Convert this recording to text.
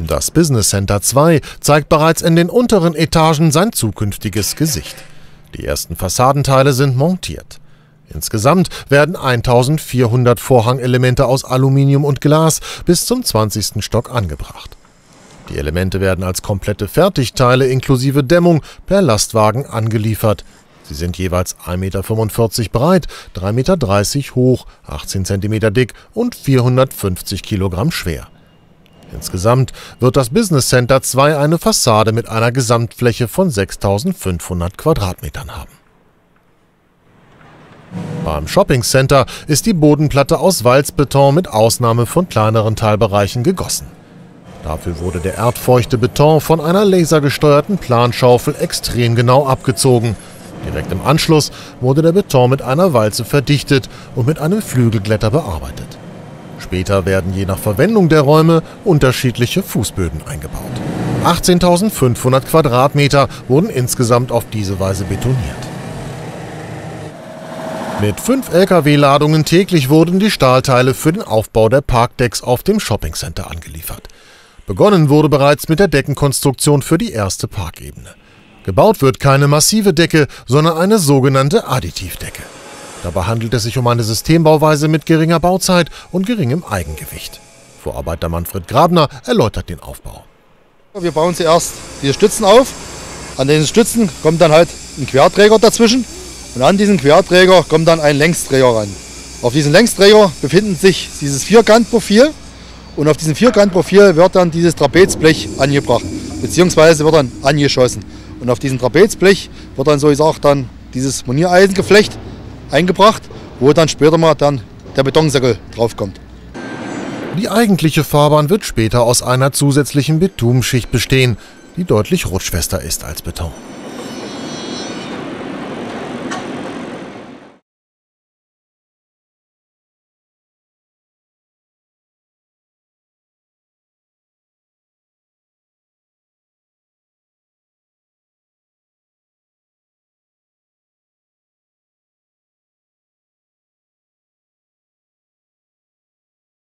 Das Business Center 2 zeigt bereits in den unteren Etagen sein zukünftiges Gesicht. Die ersten Fassadenteile sind montiert. Insgesamt werden 1400 Vorhangelemente aus Aluminium und Glas bis zum 20. Stock angebracht. Die Elemente werden als komplette Fertigteile inklusive Dämmung per Lastwagen angeliefert. Sie sind jeweils 1,45 Meter breit, 3,30 Meter hoch, 18 cm dick und 450 Kilogramm schwer. Insgesamt wird das Business Center 2 eine Fassade mit einer Gesamtfläche von 6.500 Quadratmetern haben. Beim Shopping Center ist die Bodenplatte aus Walzbeton mit Ausnahme von kleineren Teilbereichen gegossen. Dafür wurde der erdfeuchte Beton von einer lasergesteuerten Planschaufel extrem genau abgezogen. Direkt im Anschluss wurde der Beton mit einer Walze verdichtet und mit einem Flügelglätter bearbeitet. Später werden je nach Verwendung der Räume unterschiedliche Fußböden eingebaut. 18.500 Quadratmeter wurden insgesamt auf diese Weise betoniert. Mit 5 Lkw-Ladungen täglich wurden die Stahlteile für den Aufbau der Parkdecks auf dem Shoppingcenter angeliefert. Begonnen wurde bereits mit der Deckenkonstruktion für die erste Parkebene. Gebaut wird keine massive Decke, sondern eine sogenannte Additivdecke. Dabei handelt es sich um eine Systembauweise mit geringer Bauzeit und geringem Eigengewicht. Vorarbeiter Manfred Grabner erläutert den Aufbau. Wir bauen zuerst die Stützen auf. An den Stützen kommt dann halt ein Querträger dazwischen. Und an diesen Querträger kommt dann ein Längsträger ran. Auf diesem Längsträger befindet sich dieses Vierkantprofil. Und auf diesem Vierkantprofil wird dann dieses Trapezblech angebracht, beziehungsweise wird dann angeschossen. Und auf diesem Trapezblech wird dann, so gesagt, dann dieses Moniereisengeflecht eingebracht, wo dann später mal dann der Betonsockel draufkommt. Die eigentliche Fahrbahn wird später aus einer zusätzlichen Bitumenschicht bestehen, die deutlich rutschfester ist als Beton.